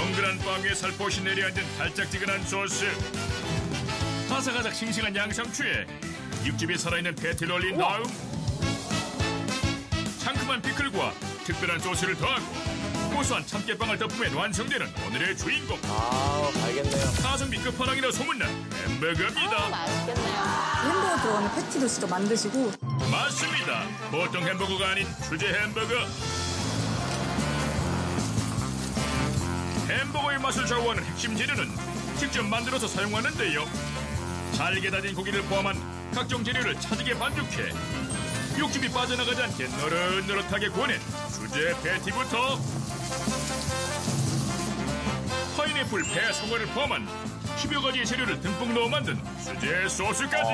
동그란 빵 위에 살포시 내려앉은 달짝지근한 소스, 바삭바삭 싱싱한 양상추에 육즙이 살아있는 패티를 올린 다음 상큼한 피클과 특별한 소스를 더하고 고소한 참깨빵을 덮으면 완성되는 오늘의 주인공. 알겠네요. 가성비 끝판왕이라 소문난 햄버거입니다. 맛있겠네요. 햄버거 들어가는 패티도 직접 만드시고. 맞습니다. 보통 햄버거가 아닌 수제 햄버거. 햄버거의 맛을 좌우하는 핵심 재료는 직접 만들어서 사용하는데요. 잘게 다진 고기를 포함한 각종 재료를 차지게 반죽해 육즙이 빠져나가지 않게 노릇노릇하게 구워낸 수제 패티부터 파인애플, 배, 사과를 포함한 10여 가지의 재료를 듬뿍 넣어 만든 수제 소스까지.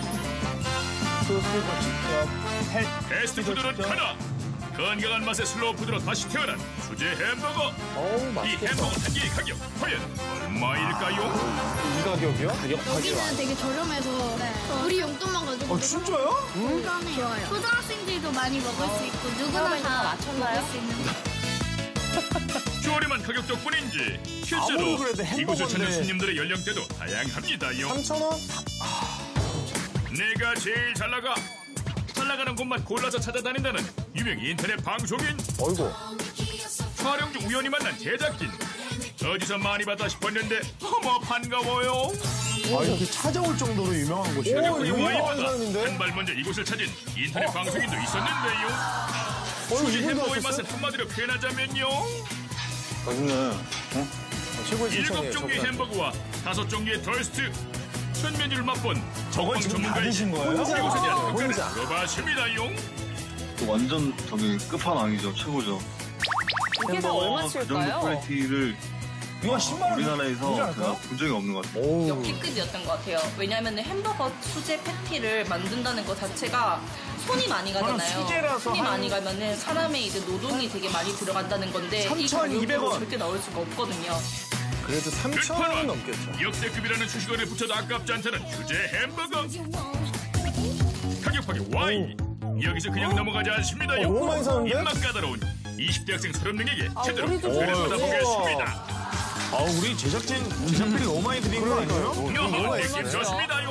소스도 직접 패스트푸드는 하나, 건강한 맛의 슬로우푸드로 다시 태어난 수제 햄버거. 이 햄버거 한 개의 가격 과연 얼마일까요? 이 가격이요? 여기는 되게 저렴해서 우리 용돈만 가지고. 진짜요? 좋아요. 초등학생들도 많이 먹을 수 있고 누구나 다 먹을 수 있는 거. 저렴한 가격 덕분인지 실제로 아무리 그래도 햄버거인데. 이곳을 찾는 손님들의 연령대도 다양합니다요. 3,000원? 내가 제일 잘 나가는 곳만 골라서 찾아다닌다는 유명 인터넷 방송인. 어이구. 촬영 중 우연히 만난 제작진. 어디서 많이 봤다 싶었는데 어머 반가워요. 이렇게 찾아올 정도로 유명한 곳이에요. 그리고 유명한 이와이보다 사람인데? 한 발 먼저 이곳을 찾은 인터넷 방송인도 있었는데요. 수제 이분도 햄버거의 하셨어요? 맛을 한마디로 표현하자면요. 맛있네. 최고의 7종류의 칭찬이에요. 햄버거와 5종류의 토스트. 전 메뉴를 맛본 저걸 먹방 지금 다 전문가에게 드신 거예요? 이곳에 대한 평가를 혼자. 물어봤습니다요. 완전 끝판왕이죠. 최고죠. 이게 다 그 정도 얼마치일까요? 퀄리티를 이거 10만 원 우리나라에서 되지 않을까요? 제가 본 적이 없는 것 같아요. 역기급이었던 것 같아요. 왜냐하면 햄버거 수제 패티를 만든다는 것 자체가 손이 많이 가잖아요. 수제라서 손이 한- 많이 가면은 사람의 이제 노동이 되게 많이 들어간다는 건데 이 3,200 가격으로 원. 절대 나올 수가 없거든요. 그래도 3,000원 끝판왕 넘겠죠. 역대급이라는 수식어를 붙여도 아깝지 않다는 수제 햄버거. 가격 파괴 Y. 여기서 그냥 넘어가지 않습니다요. 너무 많이 사는데? 입맛 까다로운 20대 학생 30명에게 제대로 우리도 특별히 좋아요. 받아보겠습니다. 우리 제작비를 너무 많이 드린 거 아니에요? 너무 느낌좋습니다요.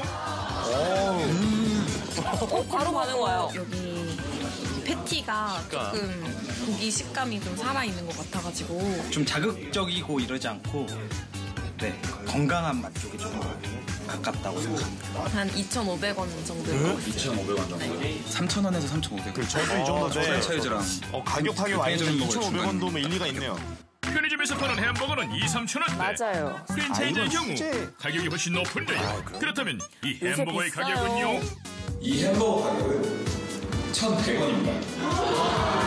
바로 반응 와요. 여기 패티가 조금 고기 식감이 좀 살아있는 것 같아가지고 좀 자극적이고 이러지 않고 건강한 맛 쪽에 좀 가깝다고 생각합니다. 한 2,500원 정도일 것 같아요. 2,500원 정도. 3,000원에서 3,500원. 저도 이 정도인데 프랜차이즈랑 가격 파괴 와인은 편의점 먹을 2,500원도 일리가 있네요. 편의점에서 파는 햄버거는 2-3,000원대. 맞아요. 프랜차이즈의 이건 경우 수제. 가격이 훨씬 높은데요. 그렇다면 이 요새 햄버거의 비싸요. 가격은요? 이 햄버거 가격은 1,100원입니다.